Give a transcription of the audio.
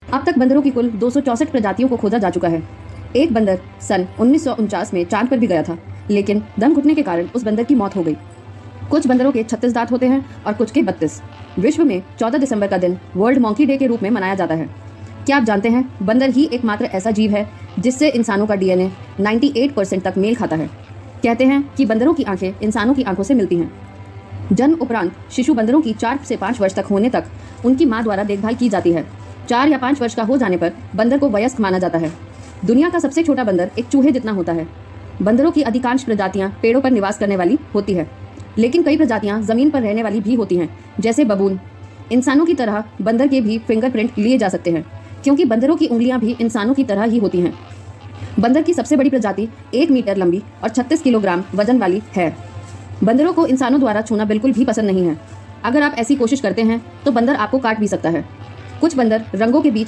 अब तक बंदरों की कुल 264 प्रजातियों को खोजा जा चुका है। एक बंदर सन 1949 में चांद पर भी गया था, लेकिन दम घुटने के कारण उस बंदर की मौत हो गई। कुछ बंदरों के 36 दांत होते हैं और कुछ के 32। विश्व में 14 दिसंबर का दिन वर्ल्ड मॉन्की डे के रूप में मनाया जाता है। क्या आप जानते हैं बंदर ही एकमात्र ऐसा जीव है जिससे इंसानों का डीएनए 98% तक मेल खाता है। कहते हैं कि बंदरों की आंखें इंसानों की आंखों से मिलती हैं। जन्म उपरांत शिशु बंदरों की 4 से 5 वर्ष तक होने तक उनकी मां द्वारा देखभाल की जाती है। 4 या 5 वर्ष का हो जाने पर बंदर को वयस्क माना जाता है। दुनिया का सबसे छोटा बंदर एक चूहे जितना होता है। बंदरों की अधिकांश प्रजातियां पेड़ों पर निवास करने वाली होती है, लेकिन कई प्रजातियां जमीन पर रहने वाली भी होती हैं, जैसे बबून। इंसानों की तरह बंदर के भी फिंगरप्रिंट लिए जा सकते हैं, क्योंकि बंदरों की उंगलियां भी इंसानों की तरह ही होती हैं। बंदर की सबसे बड़ी प्रजाति 1 मीटर लंबी और 36 किलोग्राम वजन वाली है। बंदरों को इंसानों द्वारा छूना बिल्कुल भी पसंद नहीं है। अगर आप ऐसी कोशिश करते हैं तो बंदर आपको काट भी सकता है। कुछ बंदर रंगों के बीच